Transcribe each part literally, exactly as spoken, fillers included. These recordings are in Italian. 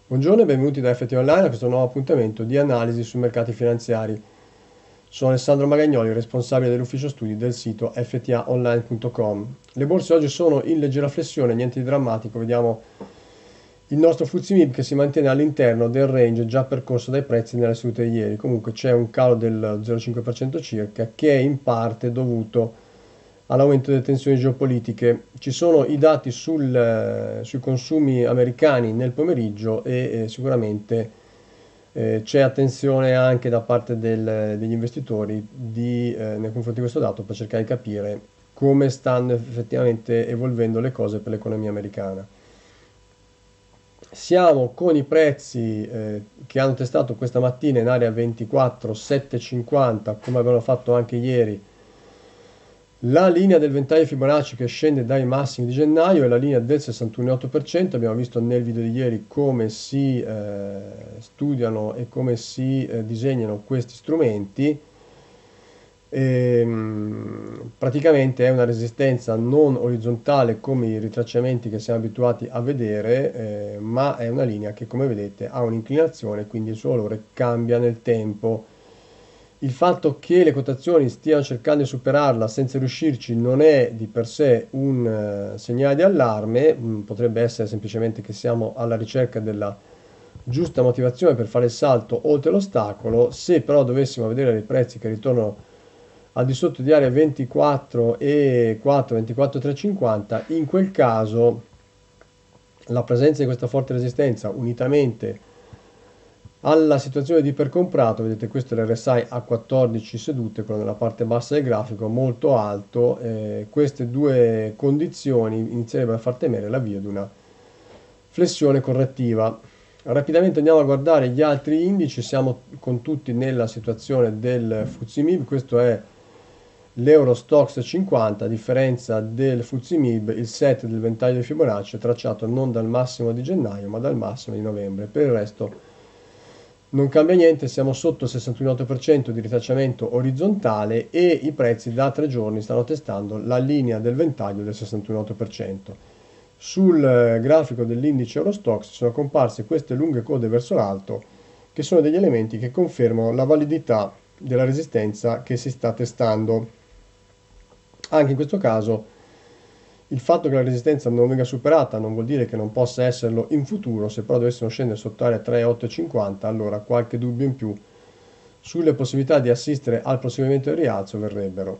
Buongiorno e benvenuti da F T Online a questo nuovo appuntamento di analisi sui mercati finanziari. Sono Alessandro Magagnoli, responsabile dell'ufficio studi del sito f t a online punto com. Le borse oggi sono in leggera flessione, niente di drammatico. Vediamo il nostro F T S E M I B che si mantiene all'interno del range già percorso dai prezzi nella seduta di ieri. Comunque c'è un calo del zero virgola cinque per cento circa, che è in parte dovuto all'aumento delle tensioni geopolitiche. Ci sono i dati sul, eh, sui consumi americani nel pomeriggio e eh, sicuramente eh, c'è attenzione anche da parte del- degli investitori di, eh, nei confronti di questo dato per cercare di capire come stanno effettivamente evolvendo le cose per l'economia americana. Siamo con i prezzi eh, che hanno testato questa mattina in area ventiquattro settecentocinquanta, come avevano fatto anche ieri. La linea del ventaglio Fibonacci che scende dai massimi di gennaio è la linea del sessantuno virgola otto per cento. Abbiamo visto nel video di ieri come si eh, studiano e come si eh, disegnano questi strumenti. Ehm, praticamente è una resistenza non orizzontale come i ritracciamenti che siamo abituati a vedere, eh, ma è una linea che, come vedete, ha un'inclinazione, quindi il suo valore cambia nel tempo. Il fatto che le quotazioni stiano cercando di superarla senza riuscirci non è di per sé un eh, segnale di allarme, mm, potrebbe essere semplicemente che siamo alla ricerca della giusta motivazione per fare il salto oltre l'ostacolo. Se però dovessimo vedere i prezzi che ritornano al di sotto di area ventiquattro e quattro, ventiquattro virgola trecentocinquanta, in quel caso la presenza di questa forte resistenza unitamente alla situazione di ipercomprato, vedete questo è l'R S I a quattordici sedute, quello nella parte bassa del grafico, molto alto, eh, queste due condizioni inizierebbero a far temere l'avvio di una flessione correttiva. Rapidamente andiamo a guardare gli altri indici, siamo con tutti nella situazione del F T S E M I B, questo è l'Eurostoxx cinquanta, a differenza del F T S E M I B, il set del ventaglio di Fibonacci è tracciato non dal massimo di gennaio ma dal massimo di novembre, per il resto non cambia niente, siamo sotto il sessantuno virgola otto per cento di ritracciamento orizzontale e i prezzi da tre giorni stanno testando la linea del ventaglio del sessantuno virgola otto per cento. Sul eh, grafico dell'indice Eurostoxx sono comparse queste lunghe code verso l'alto che sono degli elementi che confermano la validità della resistenza che si sta testando. Anche in questo caso il fatto che la resistenza non venga superata non vuol dire che non possa esserlo in futuro, se però dovessimo scendere sotto area tre virgola ottocentocinquanta, allora qualche dubbio in più sulle possibilità di assistere al proseguimento del rialzo verrebbero.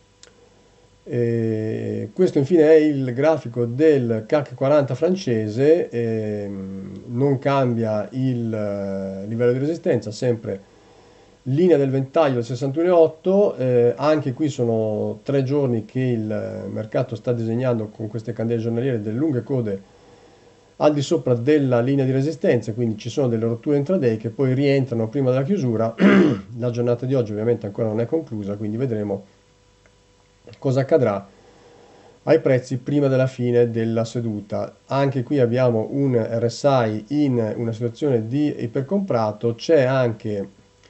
E questo infine è il grafico del C A C quaranta francese, ehm, non cambia il eh, livello di resistenza, sempre linea del ventaglio del sessantuno virgola otto, eh, anche qui sono tre giorni che il mercato sta disegnando con queste candele giornaliere delle lunghe code al di sopra della linea di resistenza, quindi ci sono delle rotture intraday che poi rientrano prima della chiusura. La giornata di oggi ovviamente ancora non è conclusa, quindi vedremo cosa accadrà ai prezzi prima della fine della seduta. Anche qui abbiamo un R S I in una situazione di ipercomprato, c'è anche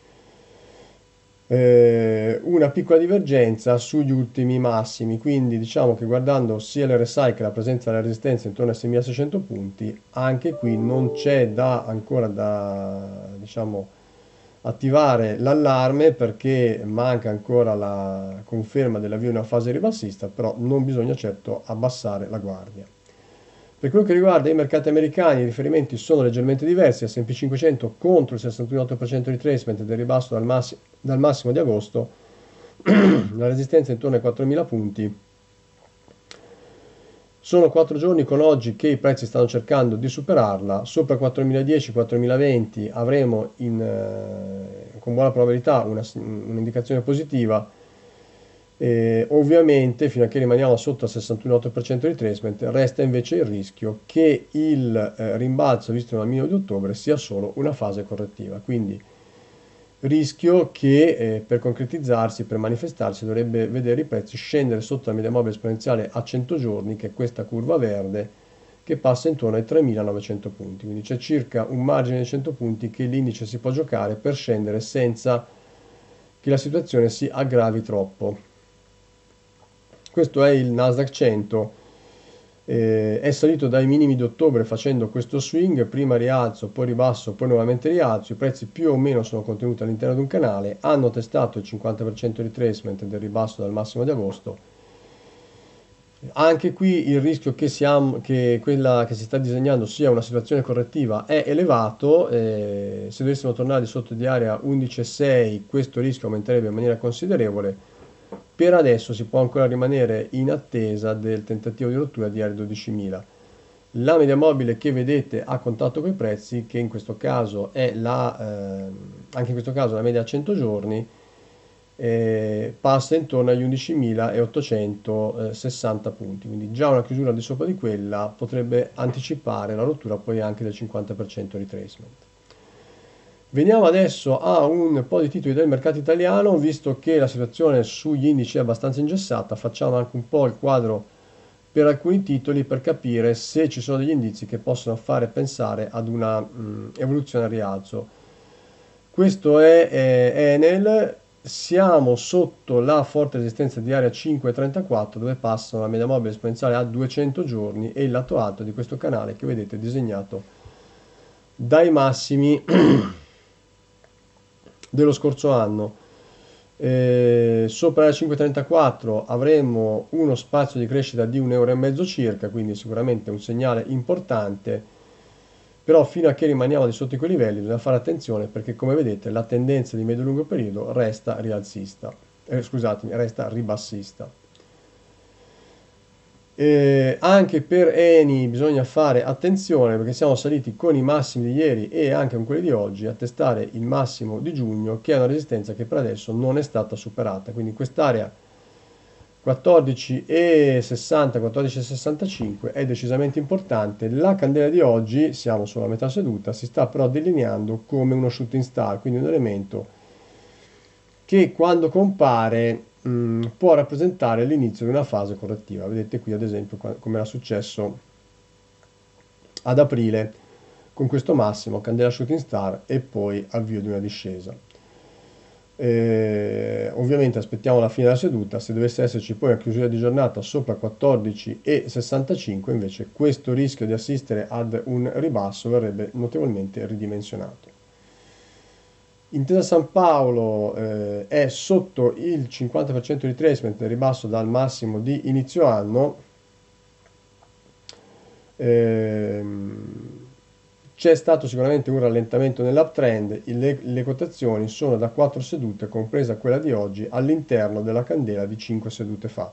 eh, una piccola divergenza sugli ultimi massimi, quindi diciamo che guardando sia l'R S I che la presenza della resistenza intorno ai seimilaseicento punti, anche qui non c'è da ancora da diciamo attivare l'allarme perché manca ancora la conferma dell'avvio di una fase ribassista, però non bisogna certo abbassare la guardia. Per quello che riguarda i mercati americani, i riferimenti sono leggermente diversi, S and P cinquecento contro il sessantuno virgola otto per cento di retracement del ribasso dal, massi- dal massimo di agosto, la resistenza è intorno ai quattromila punti. Sono quattro giorni con oggi che i prezzi stanno cercando di superarla, sopra quattromiladieci quattromilaventi avremo in, eh, con buona probabilità una- un'indicazione positiva. Eh, ovviamente fino a che rimaniamo sotto il sessantuno virgola otto per cento di retracement resta invece il rischio che il eh, rimbalzo visto nel minimo di ottobre sia solo una fase correttiva, quindi rischio che eh, per concretizzarsi, per manifestarsi, dovrebbe vedere i prezzi scendere sotto la media mobile esponenziale a cento giorni, che è questa curva verde, che passa intorno ai tremilanovecento punti. Quindi c'è circa un margine di cento punti che l'indice si può giocare per scendere senza che la situazione si aggravi troppo. Questo è il Nasdaq cento. Eh, è salito dai minimi di ottobre facendo questo swing, prima rialzo, poi ribasso, poi nuovamente rialzo, i prezzi più o meno sono contenuti all'interno di un canale, hanno testato il cinquanta per cento retracement del ribasso dal massimo di agosto. Anche qui il rischio che, siamo, che quella che si sta disegnando sia una situazione correttiva è elevato, eh, se dovessimo tornare di sotto di area undici virgola sei questo rischio aumenterebbe in maniera considerevole. Per adesso si può ancora rimanere in attesa del tentativo di rottura di area dodicimila. La media mobile che vedete a contatto con i prezzi, che in questo caso è la, eh, anche in questo caso la media a cento giorni, eh, passa intorno agli undicimilaottocentosessanta punti, quindi già una chiusura al di sopra di quella potrebbe anticipare la rottura poi anche del cinquanta per cento retracement. Veniamo adesso a un po' di titoli del mercato italiano, visto che la situazione sugli indici è abbastanza ingessata, facciamo anche un po' il quadro per alcuni titoli per capire se ci sono degli indizi che possono fare pensare ad una mh, evoluzione al rialzo. Questo è eh, Enel, siamo sotto la forte resistenza di area cinque virgola trentaquattro dove passa la media mobile esponenziale a duecento giorni e il lato alto di questo canale che vedete disegnato dai massimi dello scorso anno. Eh, sopra la cinque virgola trentaquattro avremo uno spazio di crescita di un euro e mezzo circa, quindi sicuramente un segnale importante, però fino a che rimaniamo di sotto i quei livelli bisogna fare attenzione perché come vedete la tendenza di medio-lungo periodo resta rialzista, eh, scusatemi, resta ribassista. Eh, anche per Eni bisogna fare attenzione perché siamo saliti con i massimi di ieri e anche con quelli di oggi a testare il massimo di giugno, che è una resistenza che per adesso non è stata superata, quindi quest'area quattordici virgola sessanta quattordici virgola sessantacinque è decisamente importante. La candela di oggi, siamo sulla metà seduta, si sta però delineando come uno shooting star, quindi un elemento che quando compare mh, può rappresentare l'inizio di una fase correttiva. Vedete qui ad esempio come era successo ad aprile con questo massimo, candela shooting star e poi avvio di una discesa. Eh, ovviamente aspettiamo la fine della seduta, se dovesse esserci poi una chiusura di giornata sopra quattordici virgola sessantacinque invece questo rischio di assistere ad un ribasso verrebbe notevolmente ridimensionato. Intesa San Paolo eh, è sotto il cinquanta per cento di retracement del ribasso dal massimo di inizio anno. Ehm, c'è stato sicuramente un rallentamento nell'uptrend, le, le quotazioni sono da quattro sedute, compresa quella di oggi, all'interno della candela di cinque sedute fa.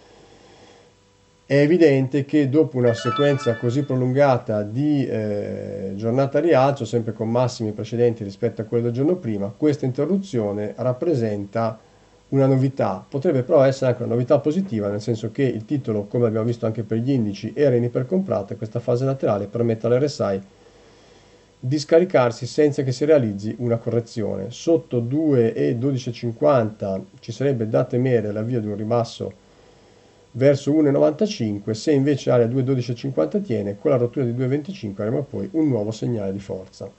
È evidente che dopo una sequenza così prolungata di eh, giornata a rialzo, sempre con massimi precedenti rispetto a quello del giorno prima, questa interruzione rappresenta una novità. Potrebbe però essere anche una novità positiva, nel senso che il titolo, come abbiamo visto anche per gli indici, era in ipercomprato e questa fase laterale permette all'R S I di scaricarsi senza che si realizzi una correzione. Sotto due virgola dodici cinquanta ci sarebbe da temere l'avvio di un ribasso verso uno virgola novantacinque, se invece area due virgola dodici cinquanta tiene, con la rottura di due virgola venticinque avremo poi un nuovo segnale di forza.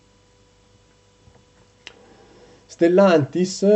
Stellantis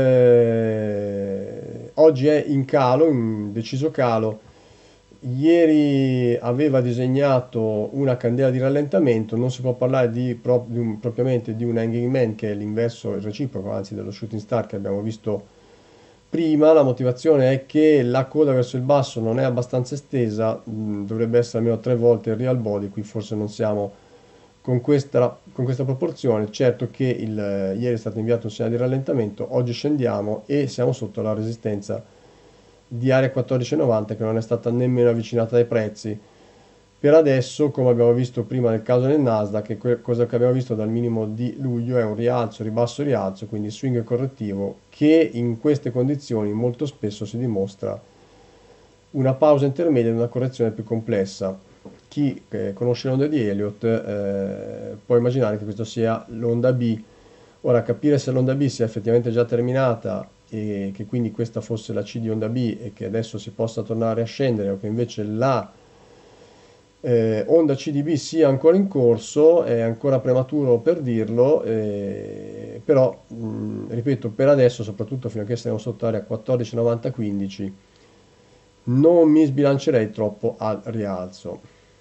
eh, oggi è in calo, in deciso calo. Ieri aveva disegnato una candela di rallentamento, non si può parlare di, pro, di un, propriamente di un hanging man, che è l'inverso, il reciproco, anzi dello shooting star che abbiamo visto prima. La motivazione è che la coda verso il basso non è abbastanza estesa, mh, dovrebbe essere almeno tre volte il real body, qui forse non siamo con questa, con questa proporzione. Certo che il, ieri è stato inviato un segnale di rallentamento, oggi scendiamo e siamo sotto la resistenza di area quattordici virgola novanta che non è stata nemmeno avvicinata dai prezzi. Per adesso, come abbiamo visto prima nel caso del Nasdaq, che cosa che abbiamo visto dal minimo di luglio è un rialzo, ribasso, rialzo, quindi swing correttivo che in queste condizioni molto spesso si dimostra una pausa intermedia di una correzione più complessa. Chi eh, conosce l'onda di Elliott eh, può immaginare che questo sia l'onda B. Ora, capire se l'onda B sia effettivamente già terminata e che quindi questa fosse la C di onda B e che adesso si possa tornare a scendere, o che invece la eh, onda C di B sia ancora in corso, è ancora prematuro per dirlo, eh, però mh, ripeto, per adesso, soprattutto fino a che saremo sotto area quattordici virgola novanta quindici, non mi sbilancerei troppo al rialzo.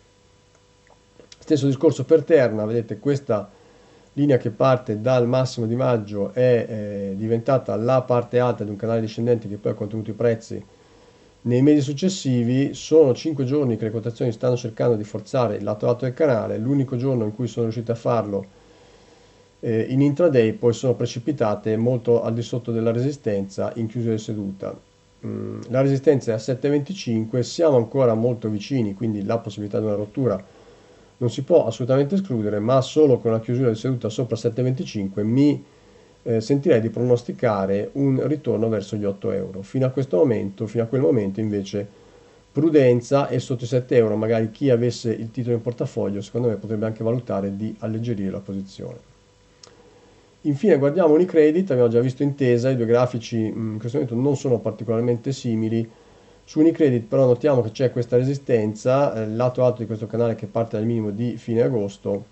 Stesso discorso per Terna, vedete questa linea che parte dal massimo di maggio è eh, diventata la parte alta di un canale discendente che poi ha contenuto i prezzi nei mesi successivi. Sono cinque giorni che le quotazioni stanno cercando di forzare il lato alto del canale, l'unico giorno in cui sono riuscite a farlo eh, in intraday, poi sono precipitate molto al di sotto della resistenza in chiusura di seduta. Mm, la resistenza è a sette virgola venticinque, siamo ancora molto vicini, quindi la possibilità di una rottura non si può assolutamente escludere, ma solo con la chiusura di seduta sopra sette virgola venticinque mi eh, sentirei di pronosticare un ritorno verso gli otto euro. Fino a questo momento, fino a quel momento invece, prudenza, e sotto i sette euro magari chi avesse il titolo in portafoglio secondo me potrebbe anche valutare di alleggerire la posizione. Infine guardiamo Unicredit, abbiamo già visto Intesa, i due grafici mh, in questo momento non sono particolarmente simili. Su Unicredit però notiamo che c'è questa resistenza, eh, il lato alto di questo canale che parte dal minimo di fine agosto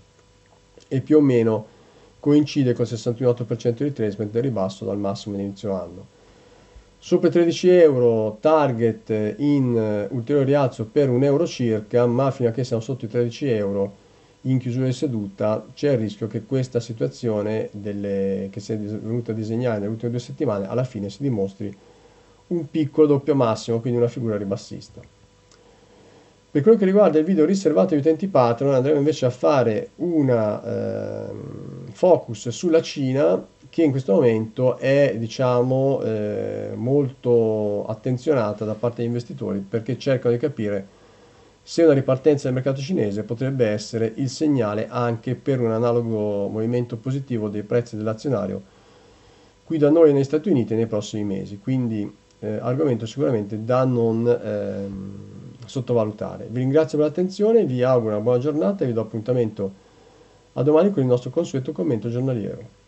e più o meno coincide col sessantuno virgola otto per cento di retracement del ribasso dal massimo di inizio anno. Sopra i tredici euro, target in uh, ulteriore rialzo per un euro circa, ma fino a che siamo sotto i tredici euro in chiusura di seduta c'è il rischio che questa situazione delle, che si è venuta a disegnare nelle ultime due settimane alla fine si dimostri un piccolo doppio massimo, quindi una figura ribassista. Per quello che riguarda il video riservato agli utenti Patreon, andremo invece a fare una eh, focus sulla Cina, che in questo momento è, diciamo, eh, molto attenzionata da parte degli investitori, perché cercano di capire se una ripartenza del mercato cinese potrebbe essere il segnale anche per un analogo movimento positivo dei prezzi dell'azionario qui da noi negli Stati Uniti nei prossimi mesi. Quindi eh, argomento sicuramente da non ehm, sottovalutare. Vi ringrazio per l'attenzione, vi auguro una buona giornata e vi do appuntamento a domani con il nostro consueto commento giornaliero.